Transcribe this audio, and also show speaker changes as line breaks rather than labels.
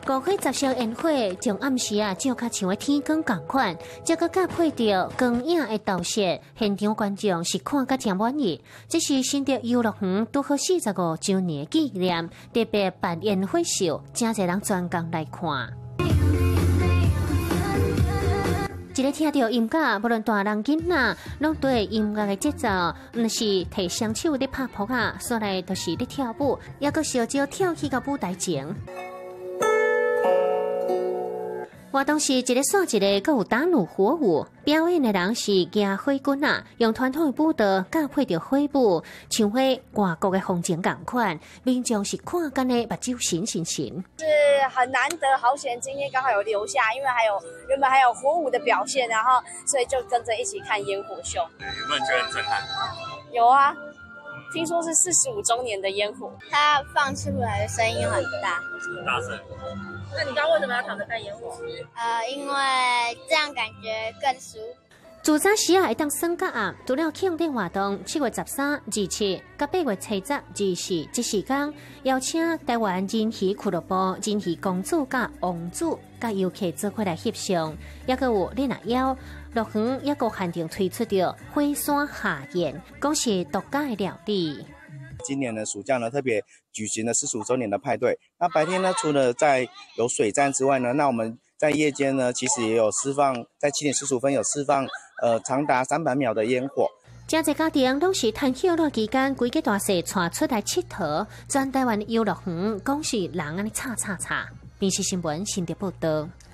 高火十烧烟火，从暗时照较像个天光同款，这个搭配着光影的投射，现场观众是看甲真满意。这是新竹游乐园拄好45周年的纪念，特别办烟火秀，真侪人专工来看。一个听到音乐，无论大人囡仔，拢对音乐的节奏，毋是摕双手咧拍扑啊，说来都是咧跳舞，也个小招跳起到舞台前。活动是一个线一个，阁有打怒火舞。表演的人是举火棍啊，用传统的舞蹈搭配着火舞，像火外国的风景同款，民众是看干的目睭神。
是很难得好险，今天刚好有留下，因为原本还有火舞的表现，然后所以就跟着一起看烟火秀。
有没有觉得很震撼？
有啊，听说是45周年的烟火，
它放出来的声音很大，
很大声。
那你刚刚为什么要躺着看烟火？
因为这样感觉更舒服。
自早时会当算到暗，除了庆典活动7月13、27、甲8月7、24这4天，邀请台湾人鱼俱乐部、人鱼公主甲王子甲游客做伙来翕相，也阁有你若邀乐园也阁限定推出着火山下宴，讲是独家的料理。
今年的暑假呢，特别举行了45周年的派对。那白天呢，除了在有水战之外呢，那我们在夜间呢，其实也有释放，在7点45分有释放长达300秒的烟火。
真侪家庭拢是趁休乐期间，规个大细带出来佚佗。全台湾游乐园讲是人安尼吵。电视新闻新竹报道。